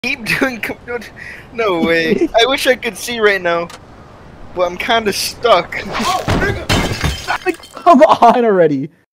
Keep doing. No way. I wish I could see right now, but I'm kind of stuck. Come on already.